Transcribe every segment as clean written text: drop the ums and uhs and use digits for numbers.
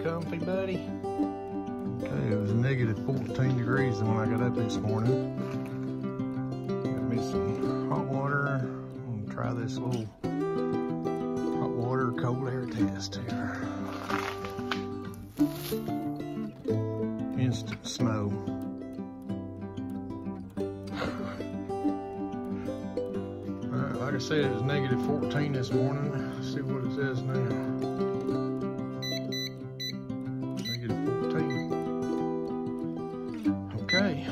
comfy, buddy? Okay, it was negative 14 degrees when I got up this morning. Got me some hot water. I'm gonna try this little hot water cold air test here. Instant snow. Alright, like I said, it was negative 14 this morning. Let's see what it says now. Negative 14. Okay.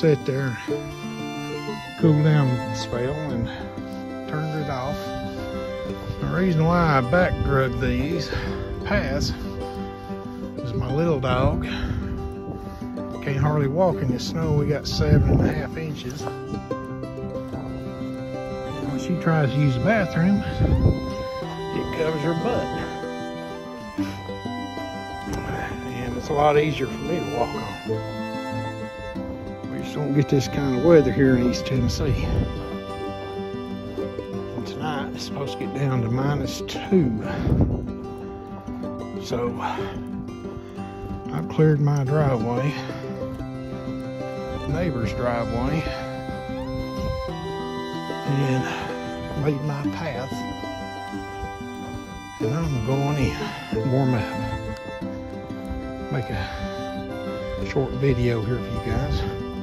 sit there, cool down a spell, and turned it off. The reason why I back drug these paths is my little dog can't hardly walk in this snow. We got 7.5 inches. When she tries to use the bathroom, it covers her butt. And it's a lot easier for me to walk on. We just don't get this kind of weather here in East Tennessee. And tonight it's supposed to get down to -2. So I've cleared my driveway, neighbor's driveway, and laid my path, and I'm going in, warm up, make a short video here for you guys.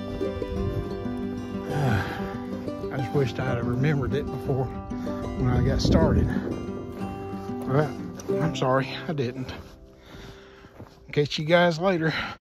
I just wished I'd have remembered it before when I got started, but I'm sorry I didn't. Catch you guys later.